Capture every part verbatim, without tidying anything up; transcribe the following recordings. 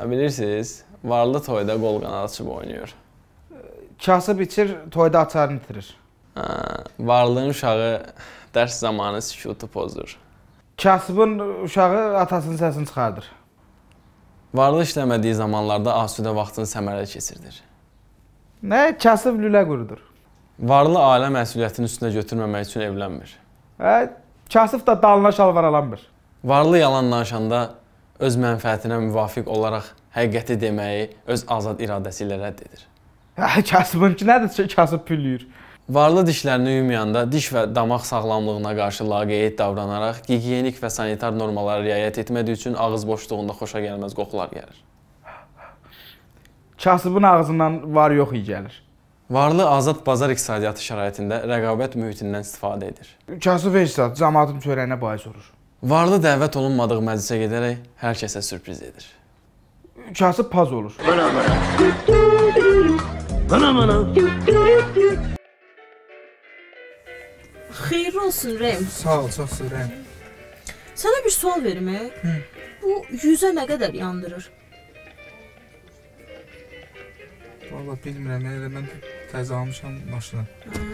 Bilirsiniz, varlı toyda qol qanad açıb oynayır. Kasıb içir, toyda açarını itirir. Varlığın uşağı dərs zamanı sükutu pozur. Kasıbın uşağı atasının səsini çıxardır. Varlı işləmədiyi zamanlarda asudə vaxtını səmərəli keçirdir. Nə? Kasıb lülə qurudur. Varlı ailə məsuliyyətini üstünə götürməmək üçün evlənmir. Hə, kasıb da dalına şalvar alanmır. Varlı yalan danışanda öz mənfəətinə müvafiq olaraq həqiqəti deməyi öz azad iradəsi ilə rədd edir. Hə, kasıbınki nədir? Kasıb püllüyür. Varlı dişlərini yumayanda diş və damaq sağlamlığına qarşı laqeyd davranaraq gigiyenik və sanitar normalara riayət etmədiyi üçün ağız boşluğunda xoşa gəlməz qoxular gəlir. Kasıbın ağzından var yox iyi gəlir. Varlı azad bazar iqtisadiyyatı şəraitində rəqabət mühitindən istifadə edir. Kasıb hesab, cəmaatın çörəyinə bais olur. Varlı dəvət olunmadığı məclisə gedərək hər kəsə sürpriz edir. Kasıb paz olur. Bana bana. Bana bana. Xeyirli olsun Rem. Sağ ol, çox sağ ol Rem. Sənə bir sual verim, hə? Bu yüzə nə qədər yandırır? Valla bilmirəm, elə mən təzə almışam maşını.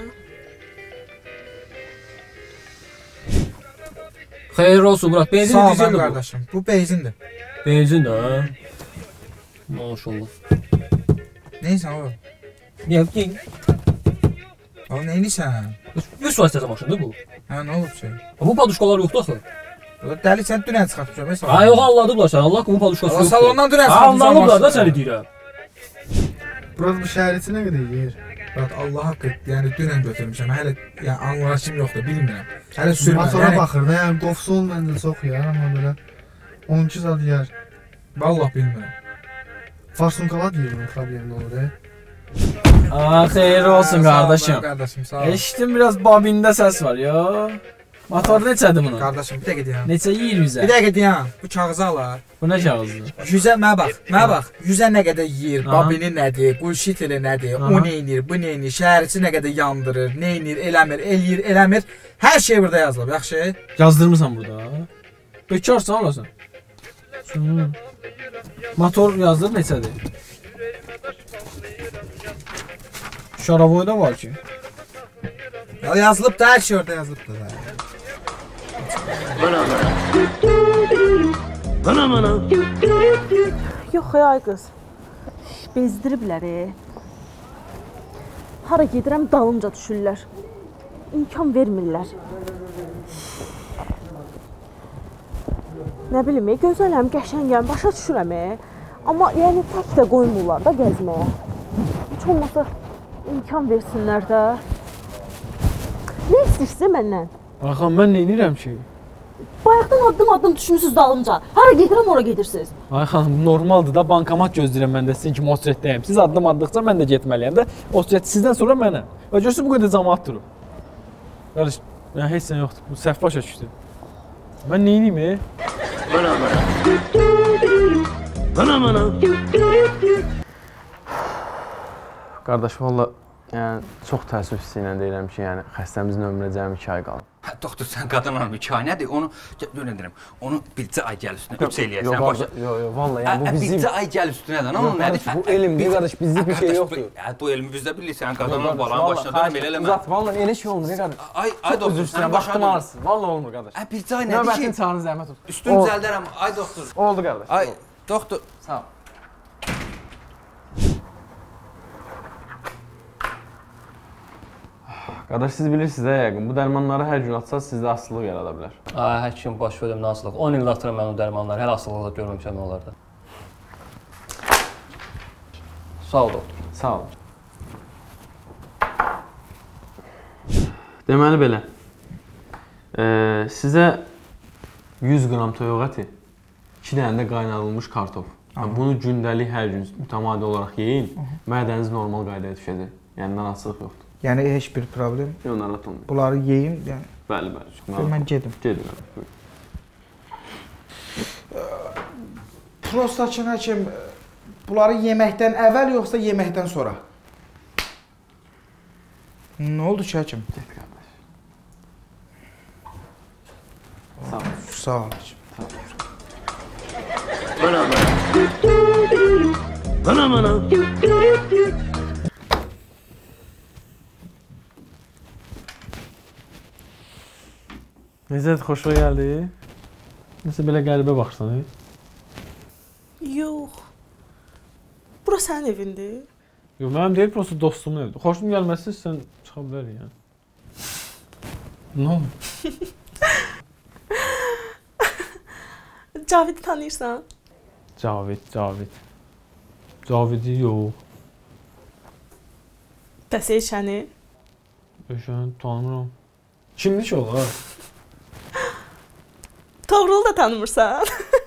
Xeyirli olsun Murat, benzin Sağ ol dizel bu. qardaşım, bu benzindir. Benzin də, hə? Maşallah. Neysən o? Niyə ki? O neylisən? Üç vasitəsi maşındır bu. Hə, nə olub şey? Bu paduşkalar yoxdur axı. Dəli sən dünən çıxartmışam, heç Ha, yox, anladıblar sən. Allah kumun paduşkası yoxdur. Salondan dünən Ha, çıxartmışam anladıblar da səni deyirəm. Burası bu şəhər içi nə qədər yer? Bak Allah haqqı, yəni dünən götürmüşəm. Hələ yəni anlaşım yoxdur, bilmirəm. Hələ sürmə. Motora baxır da, yəni qofsul məndə çox yer, amma belə on iki saat yer. Vallahi bilmirəm. Farsunqala deyirəm, problem olur. Aa, xeyirli olsun qardaşım. Qardaşım, sağ ol. Eşitdim biraz bobində səs var, yo. Motor neçədir bunun? Qardaşım, bir dəqiqə deyəm. Neçə yeyir yüzə? Bir dəqiqə deyəm. Bu kağızı alar. Bu nə kağızdır? Yüzə mənə bax, mənə bax. Yüzə nə qədər yeyir, babini nədir, qulşiteli nədir, o neynir, bu neynir, şəhərçi nə qədər yandırır, neynir, eləmir, eləyir, eləmir. Hər şey burada yazılıb, yaxşı? Yazdırmısan burada. Bekarsan olasan. Motor yazdır neçədir? Şaraboy da var ki. Ya yazılıb da, hər şey orada yazılıb da. Bana bana. Bana bana. Yox, ay qız. Bezdiriblər, e. Hara gedirəm, dalımca düşürlər. İmkan vermirlər. Nə bilim, e, gözələm, qəşəngəm, başa düşürəm, e. Amma yəni tək də qoymurlar da gəzməyə. Heç olmasa imkan versinlər də. Nə istəyirsən məndən? Baxın, mən nə edirəm ki? Bayaqdan addım-addım düşmüsünüz dalımca. Hara gedirəm, ora gedirsiniz. Ay xanım, normaldır da bankomat gözləyirəm mən də sizin kimi osretdəyim. Siz addım atdıqca mən də getməliyəm də. Osret sizdən sonra mənə. Və görürsünüz bu qədər cəmaat durur. Qardaş, yəni heç sən yoxdur. Bu səhv başa düşdü. Mən nə edeyim, e? Bana bana. Bana bana. Qardaş, valla yəni çox təəssüf hissi ilə deyirəm ki, yəni xəstəmizin ömrünə cəmi iki ay qalıb. Hə, doktor, sən qadınlar iki ay nədir? Onu dönəndirəm. Onu bircə ay gəl üstünə, üç eləyəsən. Yox, yox, yox, valla yəni bu bizim... Bircə ay gəl üstünə də, onu nədir? Bu elmdir, qardaş, bizdə bir şey yoxdur. Hə, bu elmi bizdə bilirsən, qadınlar balanın başına dönəm, elə eləmə. Uzat, valla elə şey olmur, qardaş. Ay, ay doktor, sən başına dönüm. Valla olmur, qardaş. Hə, bircə ay nədir ki? Növbətini çağırın, zəhmət olsun. Üstün düzəldərəm, ay doktor. Oldu, qardaş. Ay, doktor. Sağ ol. Qardaş, siz bilirsiniz də yəqin, bu dərmanları hər gün atsaz sizdə asılılıq yarada bilər. Ay, həkim baş verəm, nə asılıq. on il atıram mən o dərmanları, hələ asılılığı da görməmişəm onlarda. Sağ ol, doktor. Sağ ol. Deməli belə, e, sizə yüz qram toyuq əti, iki dənə də qaynadılmış kartof. Yəni, bunu gündəlik hər gün mütəmadi olaraq yeyin, mədəniz normal qaydaya düşəcək. Yəni, narahatsızlıq yoxdur. Yəni heç bir problem. Yox, narahat olmayın. Bunları yeyim, yəni. Bəli, bəli. Mən gedim. Gedin, bəli. Prostaçın həkim, bunları yeməkdən əvvəl yoxsa yeməkdən sonra? Nə oldu ki, həkim? Get, qardaş. Sağ ol. Sağ ol, həkim. Bana bana. Necət xoşuna gəldi? Nəsə belə qəribə baxsan, he? Yox. Bura sənin evindir. Yox, mənim deyil, prosta dostumun evidir. Xoşum gəlməsin, sən çıxa bilərik, yəni. Nə oldu? Cavid'i tanıyırsan? Cavid, Cavid. Cavidi yox. Bəs Elşəni? Elşəni tanımıram. Kimdir ki olar? Toğrulu da tanımırsan?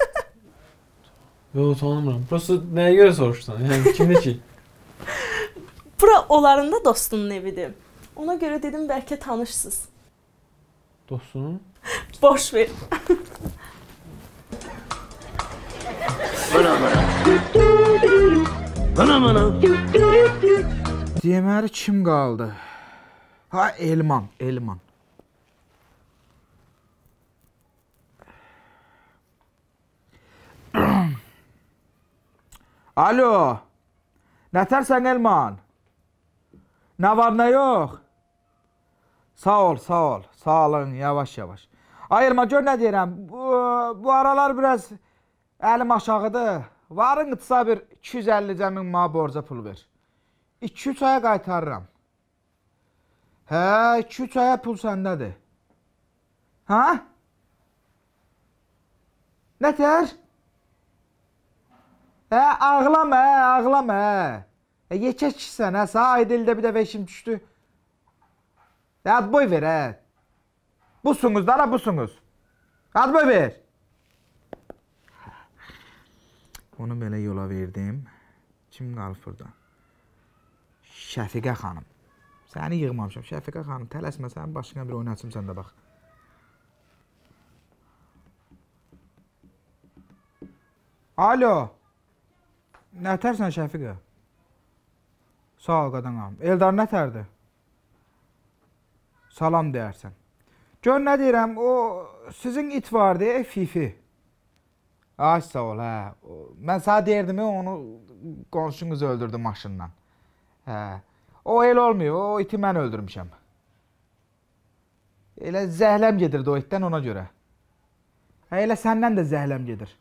Yox, tanımıram. Prosta nəyə görə soruşsan? Yəni, kimdir ki? Bura onların da dostunun evidir. Ona görə dedim, bəlkə tanışsınız. Dostunun? Boş ver. Deməli kim qaldı? Ha, Elman, Elman. Alo. Nətərsən Elman? Nə var, nə yox? Sağ ol, sağ ol. Sağ olun, yavaş yavaş. Ay Elman, gör nə deyirəm. Bu, bu aralar biraz əlim aşağıdır. Varın qıtsa bir iki yüz əlli min mənə borca pul ver. iki üç aya qaytarıram. Hə, iki üç aya pul səndədir. Hə? Nətər? Hə, ağlama, hə, ağlama, hə. E, yekək kişisən, hə, sağ ayda ildə bir dəfə işim düşdü. Hə, boy ver, hə. Busunuz da, hə, busunuz. Hə, boy ver. Onu belə yola verdim. Kim qalıb burada? Şəfiqə xanım. Səni yığmamışam. Şəfiqə xanım, tələsmə, sənin başına bir oynatsın, sən də bax. Alo. Nətərsən Şəfiqə? Sağ ol qadan ağam. Eldar nətərdir? Salam deyərsən. Gör nə deyirəm, o sizin it vardı, e, Fifi. Ay sağ ol, hə. Mən sağ deyirdim, onu qonşunuz öldürdü maşından. Hə. O el olmuyor, o iti mən öldürmüşəm. Elə zəhləm gedirdi o itdən ona görə. Hə, elə səndən də zəhləm gedir.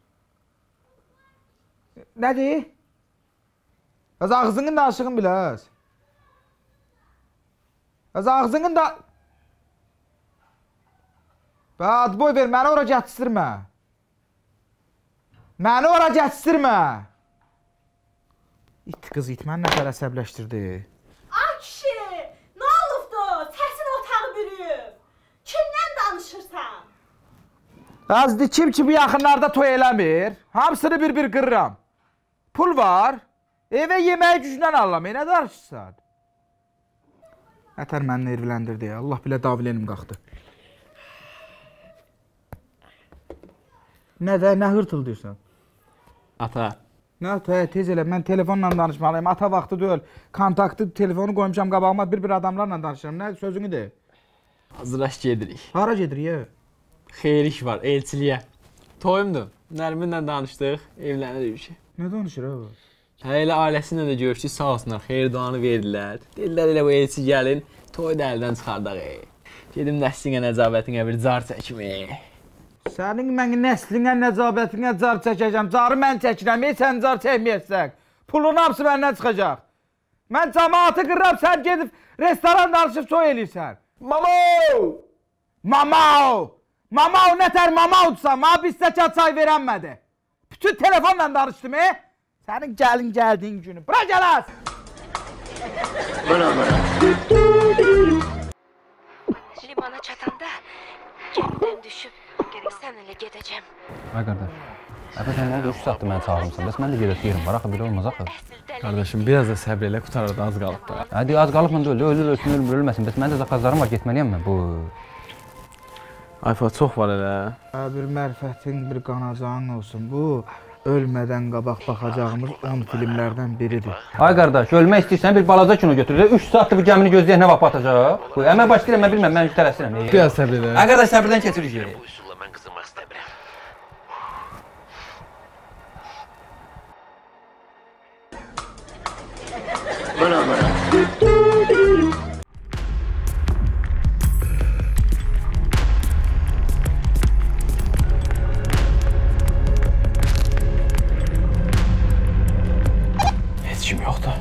Nə deyir? Az ağzının da aşığın biləz. Az ağzının da... Ad boy ver, məni ora gətistirmə. Məni ora gətistirmə. İt qız it, məni nətər əsəbləşdirdi. Ay kişi, nə olubdu? Səsin otağı bürüyüb. Kimdən danışırsan? Azdı kim ki bu yaxınlarda toy eləmir. Hamısını bir-bir qırıram. Pul var. Evə yeməyi gücündən alıram. Nə danışırsan? Nətər məni nervləndirdi. Allah bilə davilənim qalxdı. Nə də, nə hırtıldıyırsan? Ata. Nə ata, tez elə, mən telefonla danışmalıyım. Ata vaxtı deyil. Kontaktı, telefonu qoymuşam qabağıma, bir-bir adamlarla danışıram. Nə sözünü de? Hazırlaş gedirik. Hara gedirik ya? Xeyir iş var, elçiliyə. Toyumdur. Nərminlə danışdıq, evlənirik bir şey. Nə danışır ha bu? Hə, elə ailəsinlə də görüşdük, sağ olsunlar, xeyir duanı verdilər. Dedilər elə bu elçi gəlin, toy da əldən çıxardaq. Gedim nəslinə, nəcabətinə bir car çəkim. Sənin mən nəslinə, nəcabətinə car çəkəcəm. Carı mən çəkirəm, ey sən car çəkməyəsək. Pulun hamısı məndən çıxacaq. Mən cəmaatı qırıram, sən gedib restoran danışıb toy eləyirsən. Mamau! Mamau! Mamau nətər mamaudsan, mənə bir stəkan çay verənmədi. Bütün telefonla danışdım, e? Sənin gəlin gəldiyin günü. Bura gələz! Limana çatanda gəmidən düşüb, gərək səninlə gedəcəm. Ay qardaş, əbə sən nədir, üç saatdır məni çağırmışsan, bəs mən də gedək yerim var, axı belə olmaz axı. Qardaşım, biraz da səbr elə, qutarırdı, az qalıb da. Hə, az qalıbmı da ölür, ölür, ölsün, ölür, ölməsin, bəs məndə zakazlarım var, getməliyəm mən bu. Ayfa, çox var elə. Bir mərfətin, bir qanacağın olsun, bu ölmədən qabaq baxacağımız on filmlərdən biridir. Ay qardaş, ölmək istəyirsən bir balaca kino götürür, üç saatdır bu gəmini gözləyək nə vaxt batacaq? Əmə başlayıram, mən bilməm, mən tələsirəm. Biraz səbr elə. Ay qardaş, səbirdən keçirik yeri. Bu üsulla mən qızmaq istəmirəm. Heç kim yoxdur.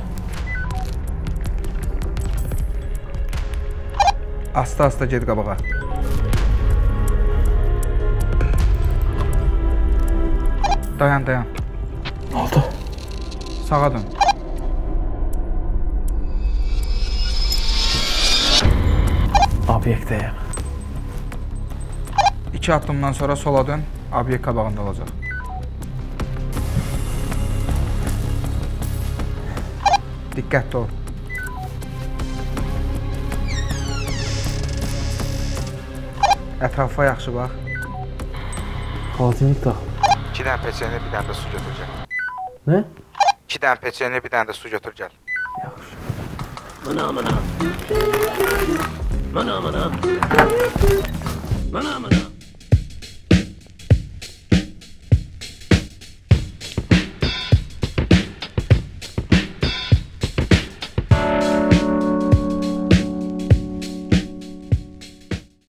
Asta-asta get qabağa. Dayan, dayan. Nə oldu? Sağa dön. Obyektdəyəm. İki addımdan sonra sola dön. Obyekt qabağında olacaq. Diqqətli ol. Ətrafa yaxşı bax. Xalatinlik tax. İki dənə peçeni, bir dənə də su götür gəl. Nə? İki dənə peçeni, bir dənə də su götür gəl. Yaxşı. Mana mana. Mana mana. Mana mana.